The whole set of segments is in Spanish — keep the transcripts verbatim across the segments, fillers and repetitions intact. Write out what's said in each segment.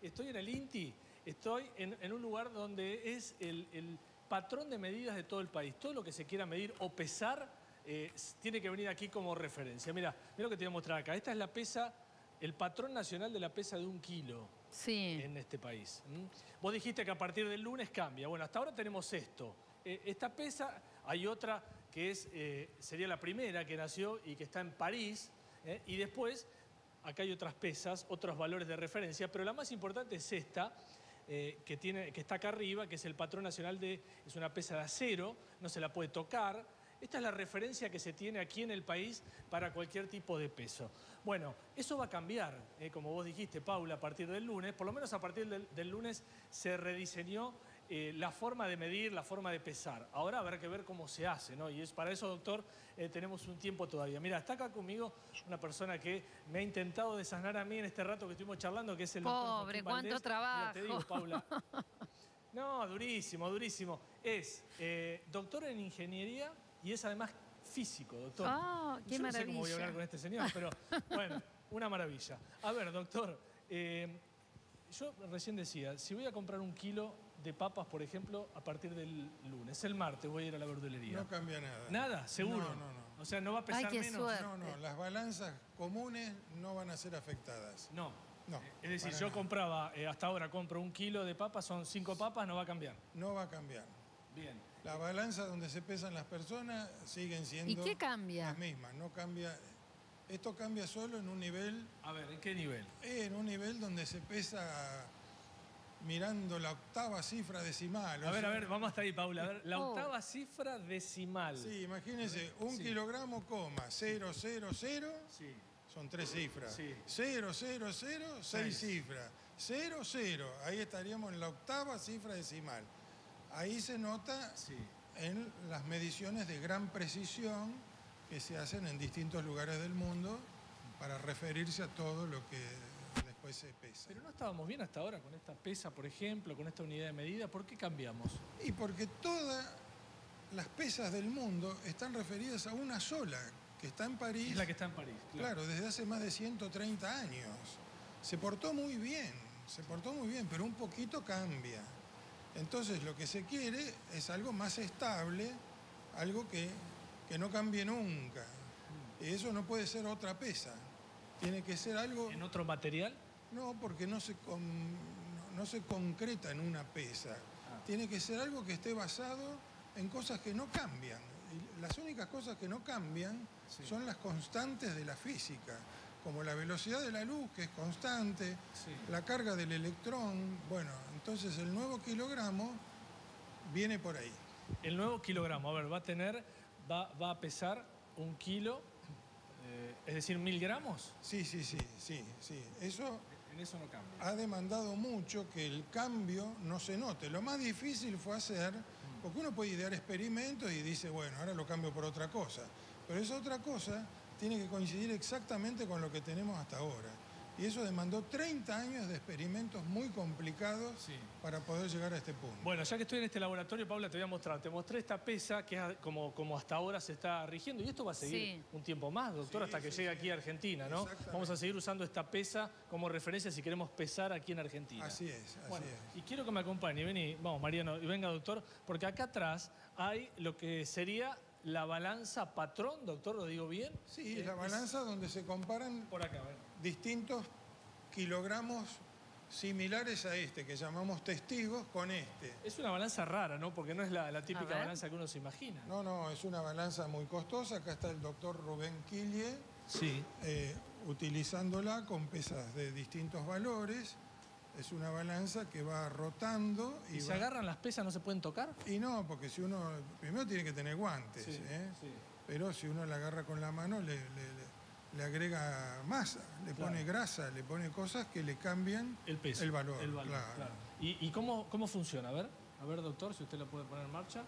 estoy en el INTI, estoy en, en un lugar donde es el, el patrón de medidas de todo el país. Todo lo que se quiera medir o pesar eh, tiene que venir aquí como referencia. Mira, mira lo que te voy a mostrar acá. Esta es la pesa, el patrón nacional de la pesa de un kilo sí. en este país. ¿Mm? Vos dijiste que a partir del lunes cambia. Bueno, hasta ahora tenemos esto. Eh, esta pesa, hay otra que es, eh, sería la primera que nació y que está en París. Eh, y después, acá hay otras pesas, otros valores de referencia, pero la más importante es esta, eh, que, tiene, que está acá arriba, que es el patrón nacional de... Es una pesa de acero, no se la puede tocar. Esta es la referencia que se tiene aquí en el país para cualquier tipo de peso. Bueno, eso va a cambiar, eh, como vos dijiste, Paula, a partir del lunes. Por lo menos a partir del, del lunes se rediseñó eh, la forma de medir, la forma de pesar. Ahora habrá que ver cómo se hace, ¿no? Y es para eso, doctor, eh, tenemos un tiempo todavía. Mira, está acá conmigo una persona que me ha intentado desasnar a mí en este rato que estuvimos charlando, que es el doctor Pobre, Joaquín cuánto Valdés. trabajo. Mira, te digo, Paula. No, durísimo, durísimo. Es eh, doctor en ingeniería y es además físico, doctor. ¡Ah, qué Yo no maravilla! sé cómo voy a hablar con este señor, pero bueno, una maravilla. A ver, doctor, eh, yo recién decía, si voy a comprar un kilo de papas, por ejemplo, a partir del lunes, el martes voy a ir a la verdulería. No cambia nada. ¿Nada? ¿Seguro? No, no, no. O sea, ¿no va a pesar Ay, qué menos? suerte. No, no, las balanzas comunes no van a ser afectadas. No. No. Es decir, para yo nada. compraba, eh, hasta ahora compro un kilo de papas, son cinco papas, no va a cambiar. No va a cambiar. Bien. La balanza donde se pesan las personas siguen siendo ¿Y qué cambia? las mismas. No cambia. Esto cambia solo en un nivel, A ver, ¿en qué nivel? en un nivel donde se pesa mirando la octava cifra decimal. A o ver, sea, a ver, vamos hasta ahí, Paula. A ver, la Oh. octava cifra decimal. Sí, imagínense, un Sí. kilogramo, coma, cero, cero, cero, Sí. son tres cifras. Sí. Cero, cero, cero, seis Seis. cifras. Cero, cero, ahí estaríamos en la octava cifra decimal. Ahí se nota Sí. en las mediciones de gran precisión que se hacen en distintos lugares del mundo para referirse a todo lo que después se pesa. Pero no estábamos bien hasta ahora con esta pesa, por ejemplo, con esta unidad de medida. ¿Por qué cambiamos? Y porque todas las pesas del mundo están referidas a una sola, que está en París. Es la que está en París. Claro, desde hace más de ciento treinta años. Se portó muy bien, se portó muy bien, pero un poquito cambia. Entonces lo que se quiere es algo más estable, algo que, que no cambie nunca. Y eso no puede ser otra pesa. Tiene que ser algo... ¿En otro material? No, porque no se, con- no- no se concreta en una pesa. Ah. Tiene que ser algo que esté basado en cosas que no cambian. Y las únicas cosas que no cambian Sí. son las constantes de la física, como la velocidad de la luz, que es constante, Sí. la carga del electrón. Bueno, entonces el nuevo kilogramo viene por ahí. El nuevo kilogramo, a ver, va a tener, va, va a pesar un kilo, eh, es decir, mil gramos. Sí, sí, sí, sí, sí. Eso En eso no cambia. ha demandado mucho que el cambio no se note. Lo más difícil fue hacer, porque uno puede idear experimentos y dice, bueno, ahora lo cambio por otra cosa. Pero esa otra cosa tiene que coincidir exactamente con lo que tenemos hasta ahora. Y eso demandó treinta años de experimentos muy complicados Sí. para poder llegar a este punto. Bueno, ya que estoy en este laboratorio, Paula, te voy a mostrar. Te mostré esta pesa que es como, como hasta ahora se está rigiendo. Y esto va a seguir Sí. un tiempo más, doctor, Sí, hasta que sí, llegue sí. aquí a Argentina, ¿no? Exactamente. Vamos a seguir usando esta pesa como referencia si queremos pesar aquí en Argentina. Así es, así Bueno, es. y quiero que me acompañe, vení, vamos, Mariano, y venga, doctor, porque acá atrás hay lo que sería la balanza patrón, doctor, ¿lo digo bien? Sí, Eh, la es balanza donde se comparan por acá, a ver. distintos kilogramos similares a este, que llamamos testigos, con este. Es una balanza rara, ¿no? Porque no es la, la A típica ver. balanza que uno se imagina. No, no, es una balanza muy costosa. Acá está el doctor Rubén Quille, Sí. eh, utilizándola con pesas de distintos valores. Es una balanza que va rotando y, ¿Y se va- agarran las pesas, no se pueden tocar? Y no, porque si uno... Primero tiene que tener guantes, Sí, ¿eh? sí. Pero si uno la agarra con la mano, le, le- le- le agrega masa, le Claro. pone grasa, le pone cosas que le cambian El peso. el valor. El valor, claro. claro. ¿Y, y cómo, cómo funciona? A ver, a ver, doctor, si usted lo puede poner en marcha.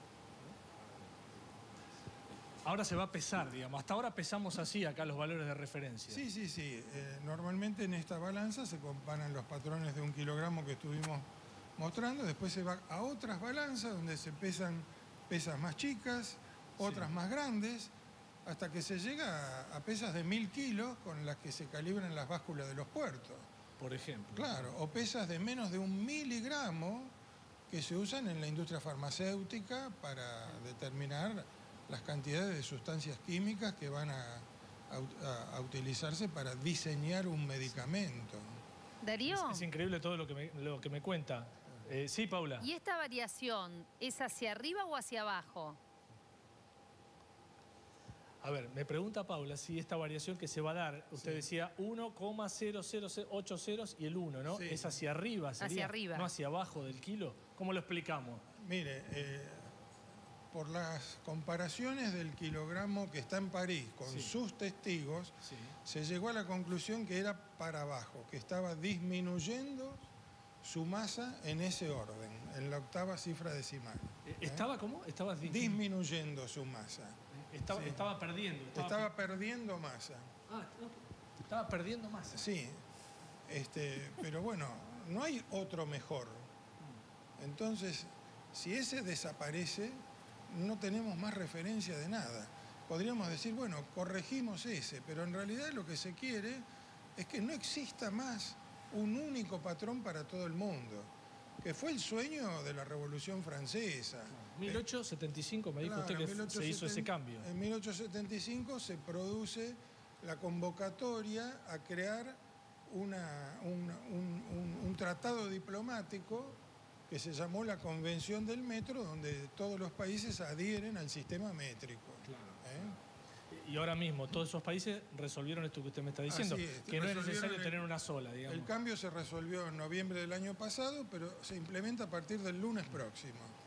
Ahora se va a pesar, digamos. Hasta ahora pesamos así acá los valores de referencia. Sí, sí, sí. Eh, normalmente en esta balanza se comparan los patrones de un kilogramo que estuvimos mostrando, después se va a otras balanzas donde se pesan pesas más chicas, otras Sí. más grandes, hasta que se llega a, a pesas de mil kilos con las que se calibran las básculas de los puertos. por ejemplo. Claro, o pesas de menos de un miligramo que se usan en la industria farmacéutica para determinar las cantidades de sustancias químicas que van a, a, a utilizarse para diseñar un medicamento. Darío. Es, es increíble todo lo que me, lo que me cuenta. Eh, sí, Paula. ¿Y esta variación es hacia arriba o hacia abajo? A ver, me pregunta Paula si esta variación que se va a dar, usted Sí. decía uno coma cero cero ocho ceros y el uno, ¿no? Sí. Es hacia arriba, sería, Hacia arriba. no hacia abajo del kilo. ¿Cómo lo explicamos? Mire, eh, por las comparaciones del kilogramo que está en París con Sí. sus testigos, Sí. se llegó a la conclusión que era para abajo, que estaba disminuyendo su masa en ese orden, en la octava cifra decimal. Eh, ¿Estaba cómo? Estaba dismin- Disminuyendo su masa. Estaba, Sí. estaba perdiendo. Estaba, Estaba perdiendo masa. Ah, no, estaba perdiendo masa. Sí, este, pero bueno, no hay otro mejor. Entonces, si ese desaparece, no tenemos más referencia de nada. Podríamos decir, bueno, corregimos ese, pero en realidad lo que se quiere es que no exista más un único patrón para todo el mundo, que fue el sueño de la Revolución Francesa. mil ochocientos setenta y cinco me dijo Claro, usted que en se hizo ese cambio. En mil ochocientos setenta y cinco se produce la convocatoria a crear una- un, un- un- un tratado diplomático que se llamó la Convención del Metro, donde todos los países adhieren al sistema métrico. ¿eh? Y ahora mismo todos esos países resolvieron esto que usted me está diciendo, Así es, que no es resolvieron necesario el- tener una sola, digamos. El cambio se resolvió en noviembre del año pasado, pero se implementa a partir del lunes próximo.